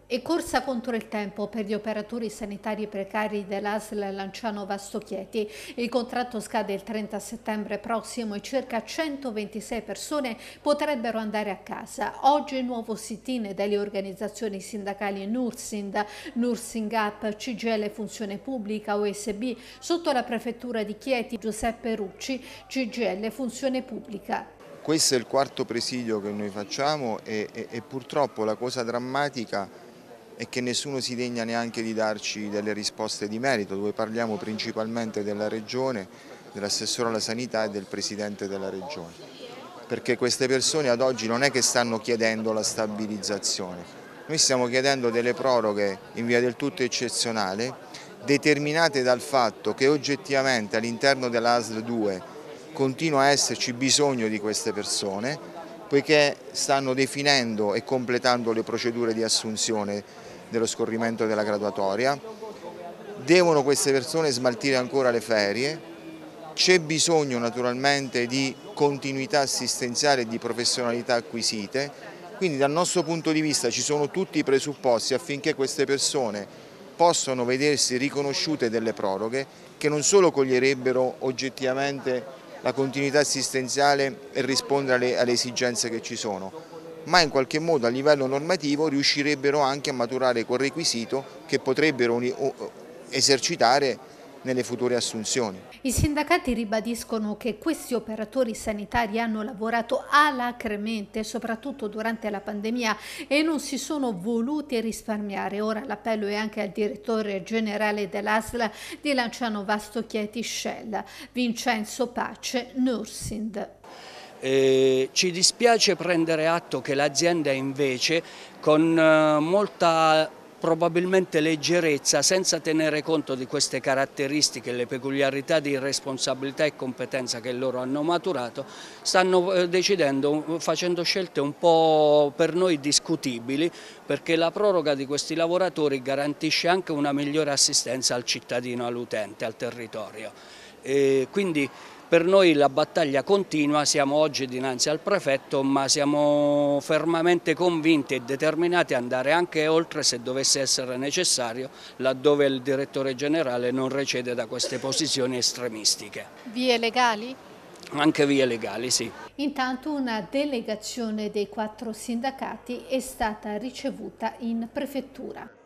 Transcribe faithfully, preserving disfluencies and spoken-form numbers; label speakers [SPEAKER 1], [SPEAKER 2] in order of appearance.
[SPEAKER 1] E corsa contro il tempo per gli operatori sanitari precari dell'A S L Lanciano Vasto Chieti. Il contratto scade il trenta settembre prossimo e circa centoventisei persone potrebbero andare a casa. Oggi il nuovo sit-in delle organizzazioni sindacali Nursind, Nursing Up, C G I L Funzione Pubblica, O S B, sotto la prefettura di Chieti, Giuseppe Rucci, C G I L Funzione Pubblica.
[SPEAKER 2] Questo è il quarto presidio che noi facciamo e, e, e purtroppo la cosa drammatica è che nessuno si degna neanche di darci delle risposte di merito, dove parliamo principalmente della Regione, dell'assessore alla sanità e del Presidente della Regione. Perché queste persone ad oggi non è che stanno chiedendo la stabilizzazione, noi stiamo chiedendo delle proroghe in via del tutto eccezionale, determinate dal fatto che oggettivamente all'interno dell'A S L due continua a esserci bisogno di queste persone, poiché stanno definendo e completando le procedure di assunzione dello scorrimento della graduatoria, devono queste persone smaltire ancora le ferie, c'è bisogno naturalmente di continuità assistenziale e di professionalità acquisite, quindi dal nostro punto di vista ci sono tutti i presupposti affinché queste persone possano vedersi riconosciute delle proroghe che non solo coglierebbero oggettivamente la continuità assistenziale e rispondere alle, alle esigenze che ci sono, ma in qualche modo a livello normativo riuscirebbero anche a maturare quel requisito che potrebbero esercitare nelle future assunzioni.
[SPEAKER 1] I sindacati ribadiscono che questi operatori sanitari hanno lavorato alacremente, soprattutto durante la pandemia, e non si sono voluti risparmiare. Ora l'appello è anche al direttore generale dell'A S L di Lanciano Vasto Chieti Shell, Vincenzo Pace, Nursind.
[SPEAKER 3] Eh, ci dispiace prendere atto che l'azienda invece con eh, molta probabilmente leggerezza, senza tenere conto di queste caratteristiche, le peculiarità di responsabilità e competenza che loro hanno maturato, stanno eh, decidendo, facendo scelte un po' per noi discutibili, perché la proroga di questi lavoratori garantisce anche una migliore assistenza al cittadino, all'utente, al territorio. E quindi per noi la battaglia continua, siamo oggi dinanzi al prefetto, ma siamo fermamente convinti e determinati ad andare anche oltre se dovesse essere necessario, laddove il direttore generale non recede da queste posizioni estremistiche.
[SPEAKER 1] Vie legali?
[SPEAKER 3] Anche vie legali, sì.
[SPEAKER 1] Intanto una delegazione dei quattro sindacati è stata ricevuta in prefettura.